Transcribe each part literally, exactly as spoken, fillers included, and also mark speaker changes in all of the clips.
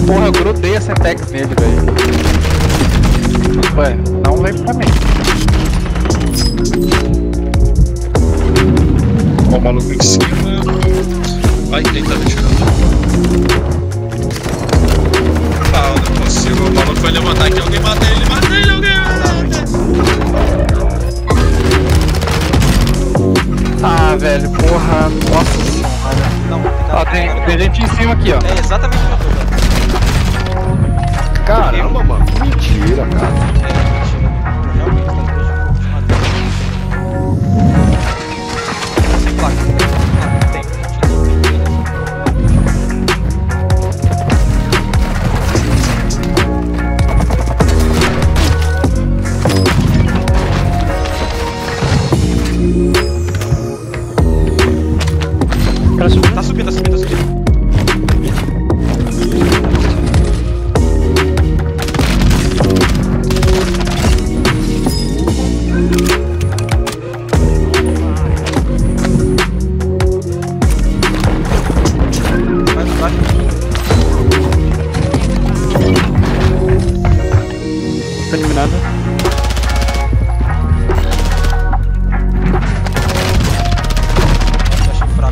Speaker 1: Porra, eu grudei essa Semtex nele, velho. Ué, não vem pra mim.
Speaker 2: Ó, o maluco em cima. Ai, quem tá me tirando? Ah, não é possível. O maluco vai levantar aqui. Alguém mata ele, mata ele, alguém mata ele.
Speaker 1: Ah, velho, porra. Nossa senhora.
Speaker 3: Não, tem
Speaker 1: Ó, tem, tem gente em cima aqui, ó.
Speaker 3: É exatamente o que eu tô, velho.
Speaker 4: Caramba, mano. Mentira, cara.
Speaker 3: É, realmente, tá dois de madeira. Sem placa. Tem.
Speaker 1: Tá subindo,
Speaker 3: Tá subindo, tá subindo, tá subindo.
Speaker 1: Tá eliminado.
Speaker 3: Achei fraco.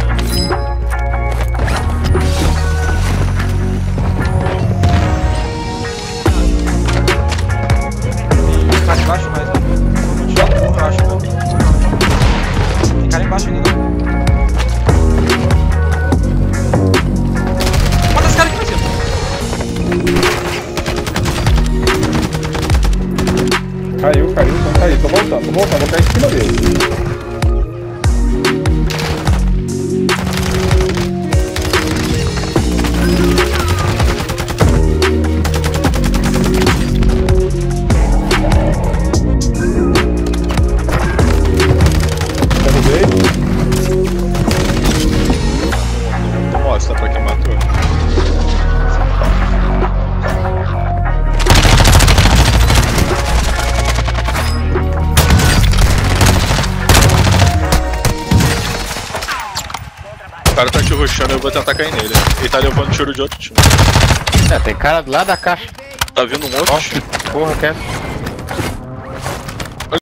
Speaker 3: Mais embaixo, mais. Vou tirar o burro, eu acho, velho. Tem cara embaixo ainda, não. Mata esse cara aqui, Brasil.
Speaker 4: Caiu, caiu, então caiu. Tô voltando, tô voltando. Vou cair em cima dele. Derrubei.
Speaker 2: Mostra pra quem matou. O cara tá te rushando, eu vou tentar cair nele. Ele tá levando tiro de outro time.
Speaker 1: É, tem cara do lado da caixa.
Speaker 2: Tá vindo um outro time.
Speaker 1: Porra, quer.